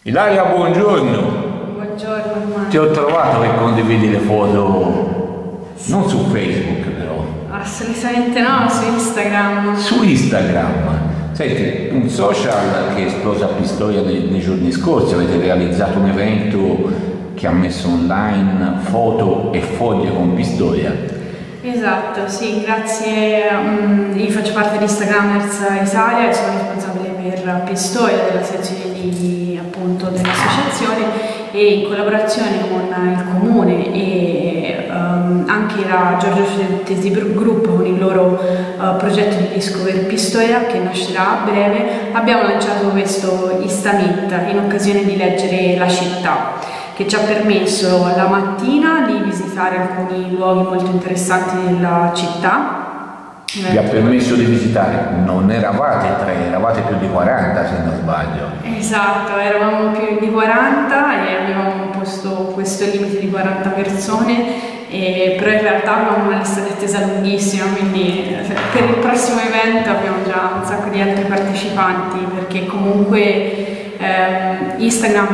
Ilaria, buongiorno. Buongiorno Armando. Ti ho trovato che condividi le foto, non su Facebook però. Assolutamente no, su Instagram. Su Instagram. Senti, un social che è esploso a Pistoia nei giorni scorsi, avete realizzato un evento che ha messo online foto e foglie con Pistoia. Esatto, sì, grazie. Io faccio parte di Instagramers Italia e sono responsabile per Pistoia della sezione appunto dell'associazione, e in collaborazione con il comune e anche la Giorgio Tesi Group con il loro progetto di Discover Pistoia, che nascerà a breve, abbiamo lanciato questo Instamit in occasione di leggere la città, che ci ha permesso la mattina di visitare alcuni luoghi molto interessanti della città. Vi ha permesso di visitare, non eravate 3, eravate più di 40 se non sbaglio. Esatto, eravamo più di 40 e avevamo posto questo limite di 40 persone, però in realtà avevamo una lista di attesa lunghissima, quindi per il prossimo evento abbiamo già un sacco di altri partecipanti, perché comunque Instagram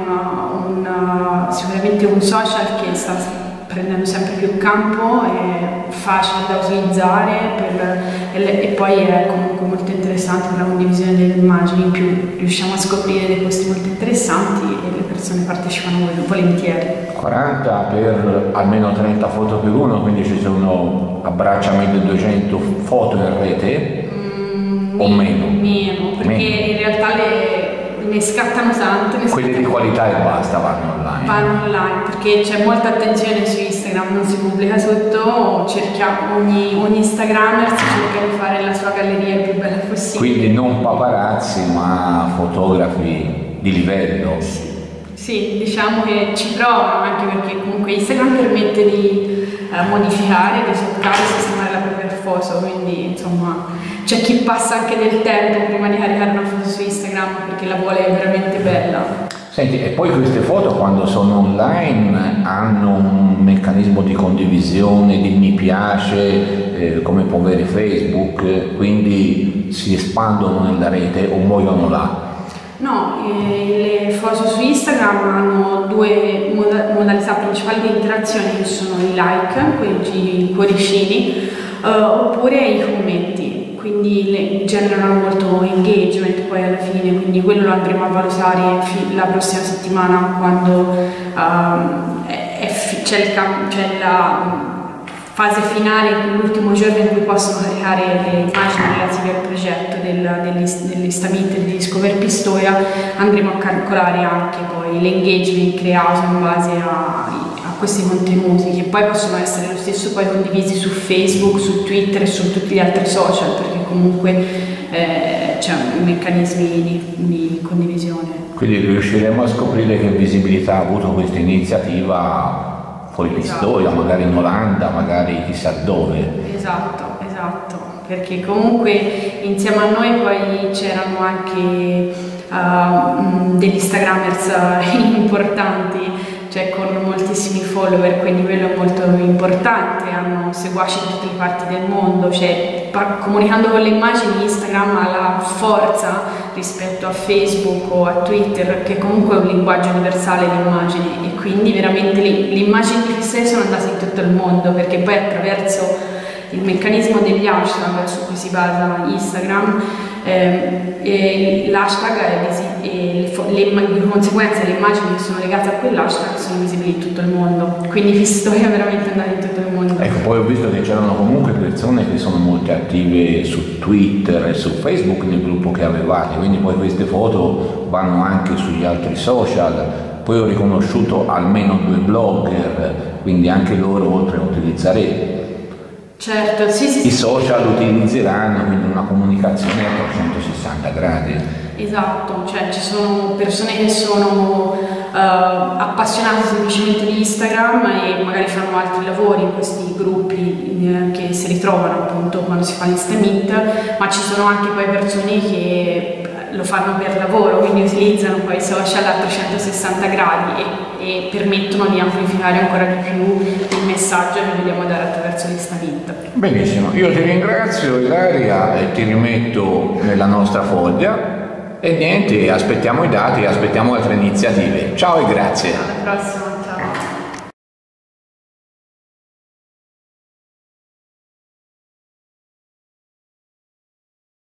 è sicuramente un social che sta prendendo sempre più campo, è facile da utilizzare e poi è comunque molto interessante per la condivisione delle immagini. In più riusciamo a scoprire dei posti molto interessanti e le persone partecipano volentieri. 40 per almeno 30 foto per uno, quindi ci sono a braccia 1200 foto in rete o meno? Meno, perché in realtà ne scattano tante. Quelle di qualità e basta vanno online. Vanno online perché c'è molta attenzione su Instagram, non si pubblica tutto, ogni Instagrammer cerca di fare la sua galleria il più bella possibile. Quindi non paparazzi ma fotografi di livello. Sì, diciamo che ci provano, anche perché comunque Instagram permette di modificare, di toccare e sistemare la propria foto, quindi insomma c'è chi passa anche del tempo prima di caricare una foto su Instagram perché la vuole veramente bella. Senti, e poi queste foto quando sono online hanno un meccanismo di condivisione, di mi piace, come può avere Facebook, quindi si espandono nella rete o muoiono là? No, le foto su Instagram hanno due modalità principali di interazione, che sono i like, i cuoricini, oppure i commenti, quindi generano molto engagement poi alla fine, quindi quello lo andremo a valutare la prossima settimana quando c'è la fase finale, l'ultimo giorno in cui possono caricare le immagini relative al progetto dell'Instamit di Discover Pistoia. Andremo a calcolare anche poi l'engagement creato in base a questi contenuti, che poi possono essere lo stesso poi condivisi su Facebook, su Twitter e su tutti gli altri social, perché comunque c'è meccanismi di condivisione. Quindi riusciremo a scoprire che visibilità ha avuto questa iniziativa fuori Pistoia, magari in Olanda, magari chissà dove. Esatto, perché comunque insieme a noi poi c'erano anche degli Instagramers importanti, cioè con moltissimi follower, quindi quello è molto importante, hanno seguaci da tutte le parti del mondo, cioè comunicando con le immagini Instagram ha la forza rispetto a Facebook o a Twitter, che comunque è un linguaggio universale di immagini, e quindi veramente le immagini di Pistoia sono andate in tutto il mondo, perché poi attraverso il meccanismo degli hashtag su cui si basa Instagram, l'hashtag di conseguenza le immagini che sono legate a quell'hashtag sono visibili in tutto il mondo, quindi Pistoia è veramente andata in tutto il mondo. Ecco, poi ho visto che c'erano comunque persone che sono molto attive su Twitter e su Facebook nel gruppo che avevate, quindi poi queste foto vanno anche sugli altri social. Poi ho riconosciuto almeno 2 blogger, quindi anche loro oltre a utilizzare certo, sì. I social utilizzeranno, quindi una comunicazione a 360 gradi. Esatto, cioè ci sono persone che sono appassionate semplicemente di Instagram e magari fanno altri lavori in questi gruppi che si ritrovano appunto quando si fa l'Instamit, ma ci sono anche poi persone che lo fanno per lavoro, quindi utilizzano poi i social a 360 gradi e permettono di amplificare ancora di più il messaggio che vogliamo dare attraverso l'Instamit. Benissimo, io ti ringrazio Ilaria e ti rimetto nella nostra foglia E niente, aspettiamo i dati, aspettiamo altre iniziative. Ciao e grazie. Alla prossima.